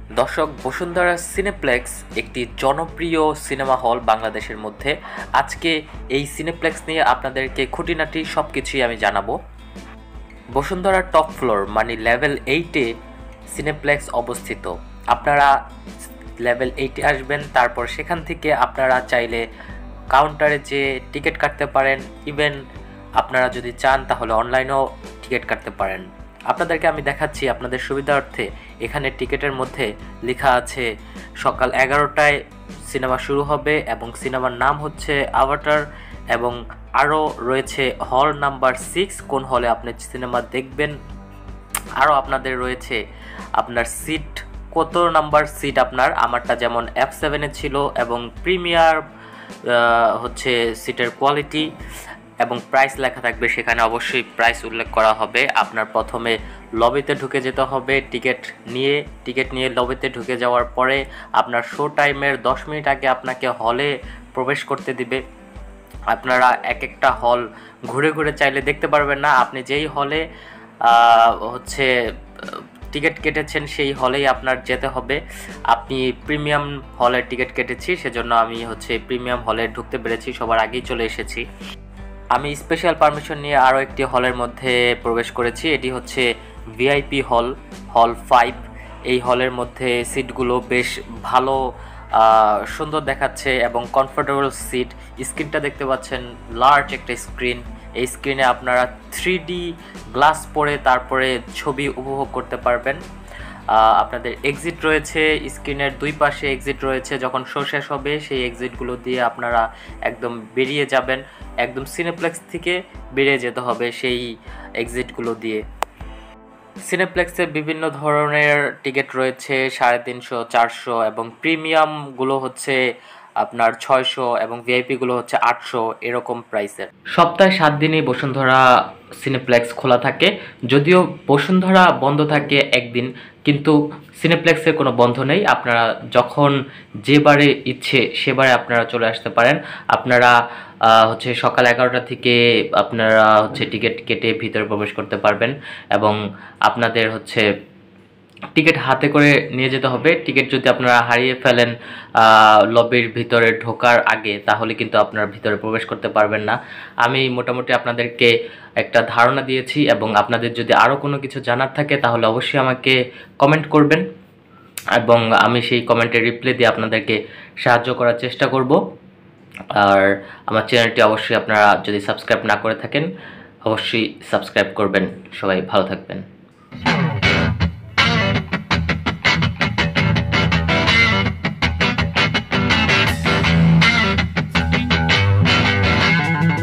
দর্শক, বসুন্ধরা সিনেপ্লেক্স একটি জনপ্রিয় সিনেমা হল বাংলাদেশের মধ্যে। আজকে এই সিনেপ্লেক্স নিয়ে আপনাদেরকে খুঁটিনাটি সব কিছুই আমি জানাবো। বসুন্ধরা টপ ফ্লোর মানে লেভেল 8-এ সিনেপ্লেক্স অবস্থিত। আপনারা লেভেল 8-এ আসবেন, তারপর সেখান থেকে আপনারা চাইলে কাউন্টারে যে টিকিট কাটতে পারেন, ইভেন আপনারা যদি চান তাহলে অনলাইনেও টিকিট কাটতে পারেন। আপনাদেরকে আমি দেখাচ্ছি আপনাদের সুবিধার্থে। এখানে টিকিটের মধ্যে লেখা আছে সকাল 11টায় সিনেমা শুরু হবে এবং সিনেমার নাম হচ্ছে আভাটার, এবং আরও রয়েছে হল নাম্বার 6, কোন হলে আপনি সিনেমা দেখবেন। আরও আপনাদের রয়েছে আপনার সিট, কত নাম্বার সিট আপনার। আমারটা যেমন F7-এ ছিল, এবং প্রিমিয়ার হচ্ছে সিটের কোয়ালিটি এবং প্রাইস লেখা থাকবে। সেখানে অবশ্যই প্রাইস উল্লেখ করা হবে। আপনার প্রথমে লবিতে ঢুকে যেতে হবে টিকিট নিয়ে লবিতে ঢুকে যাওয়ার পরে আপনার শো টাইমের 10 মিনিট আগে আপনাকে হলে প্রবেশ করতে দিবে। আপনারা এক একটা হল ঘুরে ঘুরে চাইলে দেখতে পারবেন না। আপনি যেই হলে হচ্ছে টিকিট কেটেছেন সেই হলেই আপনার যেতে হবে। আপনি প্রিমিয়াম হলের টিকিট কেটেছি, সেজন্য আমি হচ্ছে প্রিমিয়াম হলে ঢুকতে পেরেছি, সবার আগেই চলে এসেছি। আমি স্পেশাল পারমিশন নিয়ে আরও একটি হলের মধ্যে প্রবেশ করেছি। এটি হচ্ছে ভিআইপি হল, হল 5। এই হলের মধ্যে সিটগুলো বেশ ভালো, সুন্দর দেখাচ্ছে এবং কমফোর্টেবল সিট। স্ক্রিনটা দেখতে পাচ্ছেন, লার্জ একটা স্ক্রিন। এই স্ক্রিনে আপনারা 3D গ্লাস পরে তারপরে ছবি উপভোগ করতে পারবেন। আপনাদের এক্সিট রয়েছে, স্ক্রিনের দুই পাশে এক্সিট রয়েছে। যখন শো শেষ হবে সেই এক্সিটগুলো দিয়ে আপনারা একদম বেরিয়ে যাবেন। একদম সিনেপ্লেক্স থেকে বেরিয়ে যেতে হবে সেই এক্সিটগুলো দিয়ে। সিনেপ্লেক্সে বিভিন্ন ধরনের টিকিট রয়েছে, 350, 400, এবং প্রিমিয়ামগুলো হচ্ছে আপনার 600 এবং ভিআইপিগুলো হচ্ছে 800 এরকম প্রাইসের। সপ্তাহে 7 দিনই বসুন্ধরা সিনেপ্লেক্স খোলা থাকে। যদিও বসুন্ধরা বন্ধ থাকে একদিন, কিন্তু সিনেপ্লেক্সের কোনো বন্ধ নেই। আপনারা যখন যেবারে ইচ্ছে সেবারে আপনারা চলে আসতে পারেন। আপনারা হচ্ছে সকাল 11টা থেকে আপনারা হচ্ছে টিকিট কেটে ভিতরে প্রবেশ করতে পারবেন, এবং আপনাদের হচ্ছে টিকিট হাতে করে নিয়ে যেতে হবে। টিকিট যদি আপনারা হারিয়ে ফেলেন লবির ভিতরে ঢোকার আগে, তাহলে কিন্তু আপনারা ভিতরে প্রবেশ করতে পারবেন না। আমি মোটামুটি আপনাদেরকে একটা ধারণা দিয়েছি, এবং আপনাদের যদি আরও কোনো কিছু জানার থাকে তাহলে অবশ্যই আমাকে কমেন্ট করবেন, এবং আমি সেই কমেন্টের রিপ্লাই দিয়ে আপনাদেরকে সাহায্য করার চেষ্টা করব। আর আমার চ্যানেলটি অবশ্যই আপনারা যদি সাবস্ক্রাইব না করে থাকেন অবশ্যই সাবস্ক্রাইব করবেন। সবাই ভালো থাকবেন।